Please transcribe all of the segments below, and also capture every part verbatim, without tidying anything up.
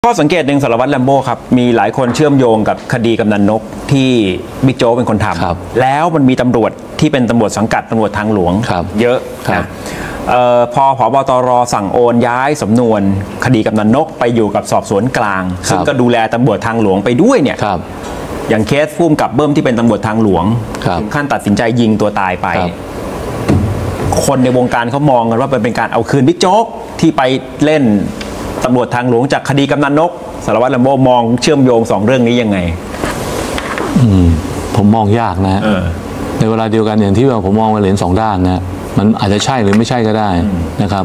ข้อสังเกตหนึ่งสารวัตรแลมโบ้ครับมีหลายคนเชื่อมโยงกับคดีกำนันนกที่บิ๊กโจ๊กเป็นคนทำแล้วมันมีตำรวจที่เป็นตำรวจสังกัดตำรวจทางหลวงเยอะนะพอผบตรสั่งโอนย้ายสำนวนคดีกำนันนกไปอยู่กับสอบสวนกลางซึ่งก็ดูแลตำรวจทางหลวงไปด้วยเนี่ยอย่างเคสพุ่มกับเบิ้มที่เป็นตำรวจทางหลวงถึงขั้นตัดสินใจยิงตัวตายไปคนในวงการเขามองกันว่าเป็นการเอาคืนบิ๊กโจ๊กที่ไปเล่นตำรวจทางหลวงจากคดีกำนันนกสารวัตรแลมโบ้มองเชื่อมโยงสองเรื่องนี้ยังไงอืมผมมองยากนะในเวลาเดียวกันอย่างที่ว่าผมมองว่าเหรียญสองด้านนะมันอาจจะใช่หรือไม่ใช่ก็ได้นะครับ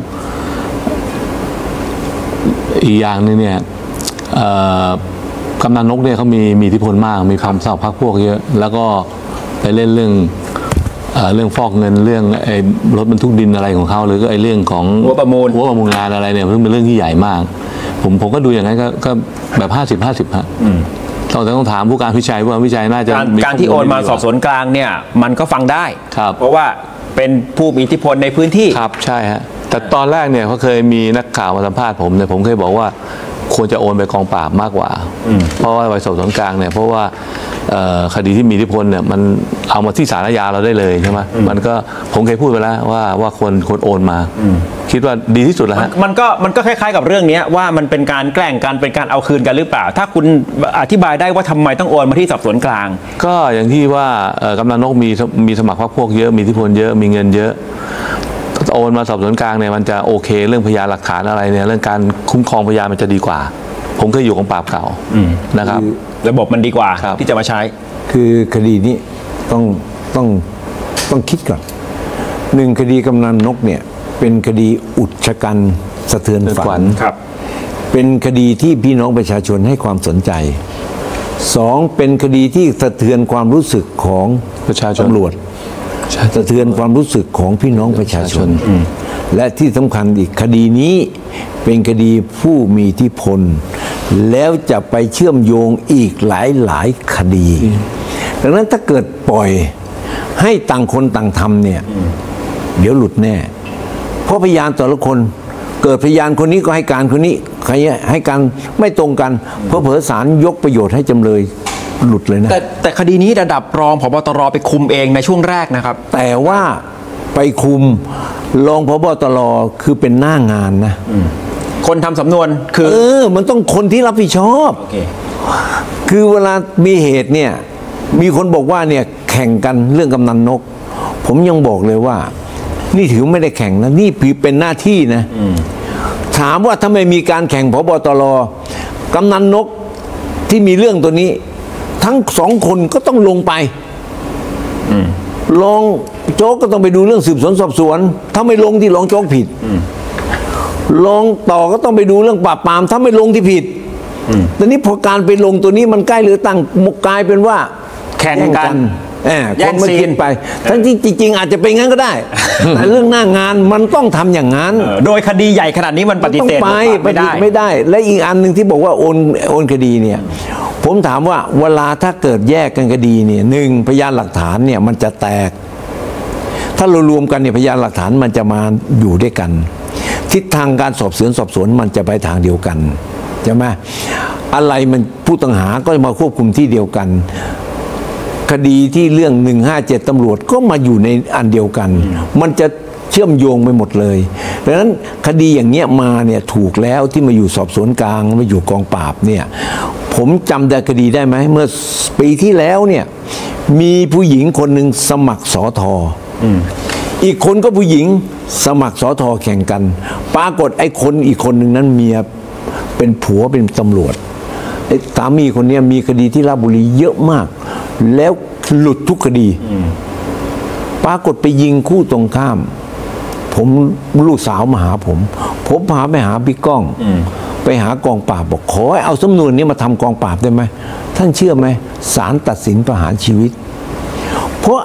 อีกอย่างนึงเนี่ยกำนันนกเนี่ยเขามีมีอิทธิพลมากมีความสาวพรรคพวกเยอะแล้วก็ไปเล่นเรื่องเรื่องฟอกเงินเรื่องไอ้รถบรรทุกดินอะไรของเขาหรือก็ไอ้เรื่องของหัวประมูลหัวประมูลงานอะไรเนี่ยซึ่งเป็นเรื่องที่ใหญ่มากผมผมก็ดูอย่างนั้นก็แบบห้าสิบห้าสิบฮะต้องต้องถามผู้การวิจัยผู้การวิจัยน่าจะการที่โอนมาสอบสวนกลางเนี่ยมันก็ฟังได้ครับเพราะว่าเป็นผู้มีอิทธิพลในพื้นที่ครับใช่ฮะแต่ตอนแรกเนี่ยเขาเคยมีนักข่าวมาสัมภาษณ์ผมเนี่ยผมเคยบอกว่าควรจะโอนไปกองปราบมากกว่าเพราะว่าไปสอบสวนกลางเนี่ยเพราะว่าคดีที่มีอิทธิพลเนี่ยมันเอามาที่ศาลอาญาเราได้เลยใช่ไหมมันก็ผมเคยพูดไปแล้วว่าว่าควรควรโอนมาคิดว่าดีที่สุดแล้วฮะมันก็มันก็คล้ายๆกับเรื่องนี้ว่ามันเป็นการแกล้งกันเป็นการเอาคืนกันหรือเปล่าถ้าคุณอธิบายได้ว่าทำไมต้องโอนมาที่สอบสวนกลางก็อย่างที่ว่ากำนันนกมีมีสมัครพรรคพวกเยอะมีอิทธิพลเยอะมีเงินเยอะโอนมาสอบสวนกลางเนี่ยมันจะโอเคเรื่องพยานหลักฐานอะไรเนี่ยเรื่องการคุ้มครองพยานมันจะดีกว่าผมเคยอยู่ของปราบเก่านะครับระบบมันดีกว่าที่จะมาใช้คือคดีนี้ต้องต้องต้องคิดก่อนหนึ่งคดีกำนันนกเนี่ยเป็นคดีอุกชะกันสะเทือนฝันครับเป็นคดีที่พี่น้องประชาชนให้ความสนใจสองเป็นคดีที่สะเทือนความรู้สึกของประชาชนตำรวจสะเทือนความรู้สึกของพี่น้องประชาชนและที่สำคัญอีกคดีนี้เป็นคดีผู้มีอิทธิพลแล้วจะไปเชื่อมโยงอีกหลายหลายคดีดังนั้นถ้าเกิดปล่อยให้ต่างคนต่างทำเนี่ยเดี๋ยวหลุดแน่เพราะพยานแต่ละคนเกิดพยานคนนี้ก็ให้การคนนี้ใครให้การไม่ตรงกันเพราะเผลอศาลยกประโยชน์ให้จำเลยหลุดเลยนะแต่แต่คดีนี้ระดับรองผบตรไปคุมเองในช่วงแรกนะครับแต่ว่าไปคุมรองผบตรคือเป็นหน้างานนะคนทำสำนวนคือเออมันต้องคนที่รับผิดชอบ okay. คือเวลามีเหตุเนี่ยมีคนบอกว่าเนี่ยแข่งกันเรื่องกำนันนกผมยังบอกเลยว่านี่ถือไม่ได้แข่งนะนี่เป็นหน้าที่นะถามว่าถ้าไม่มีการแข่งผบตรกำนันนกที่มีเรื่องตัวนี้ทั้งสองคนก็ต้องลงไปรองโจ๊กก็ต้องไปดูเรื่องสืบสวนสอบสวนถ้าไม่ลงที่รองโจ๊กผิดลงต่อก็ต้องไปดูเรื่องปราบปรามถ้าไม่ลงที่ผิดแต่นี้พอการไปลงตัวนี้มันใกล้หรือตั้งมุกกลายเป็นว่าแข่งกันแย่งซีนไปทั้งที่จริงๆอาจจะเป็นงั้นก็ได้แต่เรื่องหน้างานมันต้องทำอย่างนั้นโดยคดีใหญ่ขนาดนี้มันปฏิเสธไม่ได้ไม่ได้และอีกอันหนึ่งที่บอกว่าโอนโอนคดีเนี่ยผมถามว่าเวลาถ้าเกิดแยกกันคดีเนี่ยหนึ่งพยานหลักฐานเนี่ยมันจะแตกถ้าเรารวมกันเนี่ยพยานหลักฐานมันจะมาอยู่ด้วยกันทิศทางการสอบสวนสอบสวนมันจะไปทางเดียวกันใช่ไหมอะไรมันผู้ต้องหาก็มาควบคุมที่เดียวกันคดีที่เรื่องหนึ่งห้าเจ็ดตำรวจก็มาอยู่ในอันเดียวกันมันจะเชื่อมโยงไปหมดเลยดังนั้นคดีอย่างเงี้ยมาเนี่ยถูกแล้วที่มาอยู่สอบสวนกลางมาอยู่กองปราบเนี่ยผมจำได้คดีได้ไหมเมื่อปีที่แล้วเนี่ยมีผู้หญิงคนหนึ่งสมัครสอทออีกคนก็ผู้หญิงสมัครสอทอแข่งกันปรากฏไอ้คนอีกคนหนึ่งนั้นเมียเป็นผัวเป็นตำรวจไอ้สามีคนนี้มีคดีที่ราชบุรีเยอะมากแล้วหลุดทุกคดีปรากฏไปยิงคู่ตรงข้ามผมลูกสาวมาหาผมผมพาไปหาบิ๊กก้องไปหากองปราบบอกขอให้เอาสำนวนนี้มาทำกองปราบได้ไหมท่านเชื่อไหมศาลตัดสินประหารชีวิตเพราะไอ้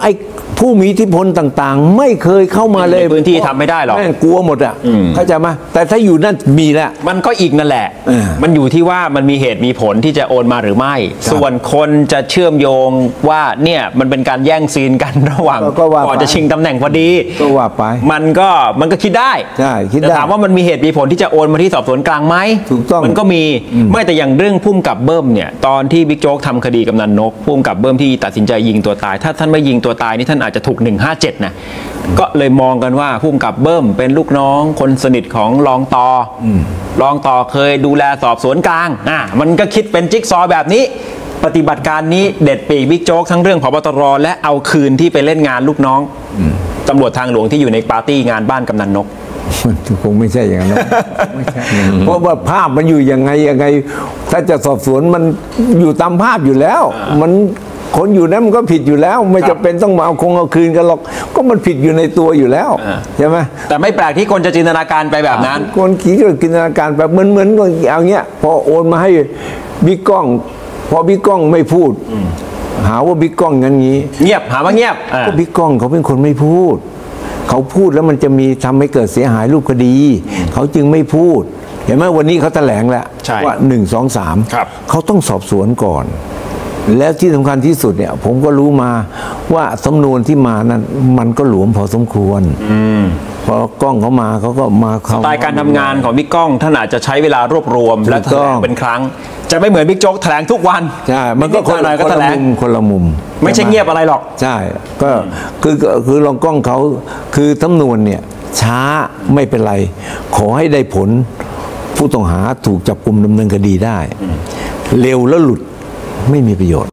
ผู้มีอิทธิพลต่างๆ ไม่เคยเข้ามาเลยในพื้นที่ทำไม่ได้หรอกแม่งกลัวหมดอ่ะเข้าใจไหมแต่ถ้าอยู่นั่นมีแล้วมันก็อีกนั่นแหละเออมันอยู่ที่ว่ามันมีเหตุมีผลที่จะโอนมาหรือไม่ ส่วนคนจะเชื่อมโยงว่าเนี่ยมันเป็นการแย่งซีนกันระหว่างก็ว่าไปก่อนจะชิงตำแหน่งพอดีก็ว่าไปมันก็มันก็คิดได้ใช่คิดได้แต่ถามว่ามันมีเหตุมีผลที่จะโอนมาที่สอบสวนกลางไหมถูกต้องมันก็มีไม่แต่อย่างเรื่องพุ่มกับเบิ้มเนี่ยตอนที่บิ๊กโจ๊กทำคดีกำนันนกพุ่มกับเบิ้มที่ตัดสินใจยิงตัวตาย ถ้าท่านไม่ยิงตัวตายนี่ท่านอาจจะถูกหนึ่งห้าเจ็ดนะก็เลยมองกันว่าพุ่มกับเบิ้มเป็นลูกน้องคนสนิทของรองต่ออรองต่อเคยดูแลสอบสวนกลางอ่ะมันก็คิดเป็นจิ๊กซอว์แบบนี้ ปฏิบัติการนี้เด็ดปีกบิ๊กโจ๊กทั้งเรื่องผบตรและเอาคืนที่ไปเล่นงานลูกน้องตำรวจทางหลวงที่อยู่ในปาร์ตี้งานบ้านกำนันนกมันคงไม่ใช่อย่างนั้นหรอกไม่ใช่เพราะว่าภาพมันอยู่ยังไงยังไง ถ้าจะสอบสวนมันอยู่ตามภาพอยู่แล้ว มันคนอยู่นั้นมันก็ผิดอยู่แล้ว ไม่จะเป็นต้องมาเอาคงเอาคืนกันหรอกก็มันผิดอยู่ในตัวอยู่แล้วใช่ไหมแต่ไม่แปลกที่คนจะจินตนาการไปแบบนั้นคนขี่ก็จินตนาการแบบเหมือนเหมือนเอาเงี้ยพอโอนมาให้บิ๊กกล้อง พอบิ๊กกล้องไม่พูดหาว่าบิ๊กกล้องงั้นงี้เงียบหาว่าเงียบอ่าก็บิ๊กกล้องเขาเป็นคนไม่พูด เขาพูดแล้วมันจะมีทำให้เกิดเสียหายรูปคดี เขาจึงไม่พูด เห็นไหมวันนี้เขาแถลงแล้วใช่ว่าหนึ่งสองสามครับเขาต้องสอบสวนก่อน แล้วที่สำคัญที่สุดเนี่ย ผมก็รู้มาว่าสำนวนที่มานั้นมันก็หลวมพอสมควรพอกล้องเขามาเขาก็มาสเขาไตล์การทำงานของบิ๊กก้องท่านอาจจะใช้เวลารวบรวมถูกและแถต้ลองงเป็นครั้ง จะไม่เหมือนบิ๊กโจ๊กแถลงทุกวันใช่มันก็คนหน่อยก็คนแถละลงมุมคนละมุมไม่ใช่เงียบอะไรหรอกใช่ก็คือคือคือรองกล้องเขาคือสำนวนเนี่ยช้าไม่เป็นไร ขอให้ได้ผลผู้ต้องหาถูกจับกุมดำเนินคดีได้ เร็วแล้วหลุดไม่มีประโยชน์